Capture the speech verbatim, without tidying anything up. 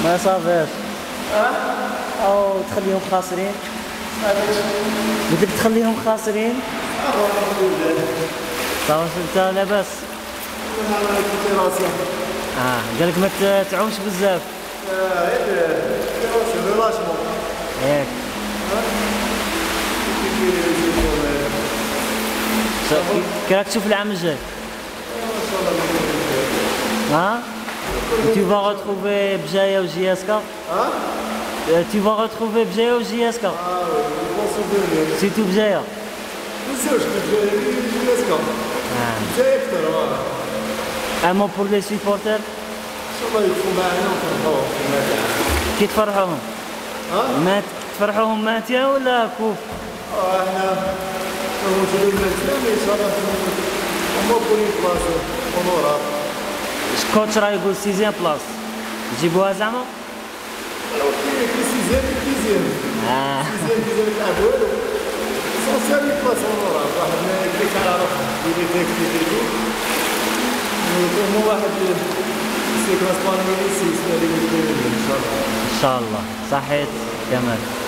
ما صافاش. اه او تخليهم خاسرين. قلت لك تخليهم خاسرين. صافي انت لاباس. اه قال لك ما تعومش بزاف. اه ياك كي راك تشوف العام الجاي؟ ها؟ Tu vas retrouver Bjaya ou J S K? Hein? Tu vas retrouver Bjaya ou J S K? Ah oui, ils vont se venir. C'est tout Bjaya? Bien sûr, je peux dire J S K. Bjaya أكثر voilà. Un mot pour les supporters? إن شاء الله يكونوا معنا ونفرحوهم في المتعة. كي تفرحوهم؟ ها؟ مات تفرحوهم ماتيا ولا كوب؟ اه احنا موجودين المتعة إن شاء الله هما بولين بلاصة ونورا. الكوتش راه يقول سيزيام بلاص، نجيبوها زعما؟ كي سيزيام كيزيام. اه سيزيام كيزيام يلعب والو. سونسيال بلاصة ونورا، واحد ما كيعرف يدير فيك كيدير. هو واحد سيكونس بانويلي سيس ان شاء الله. ان شاء الله. صحيت كمال.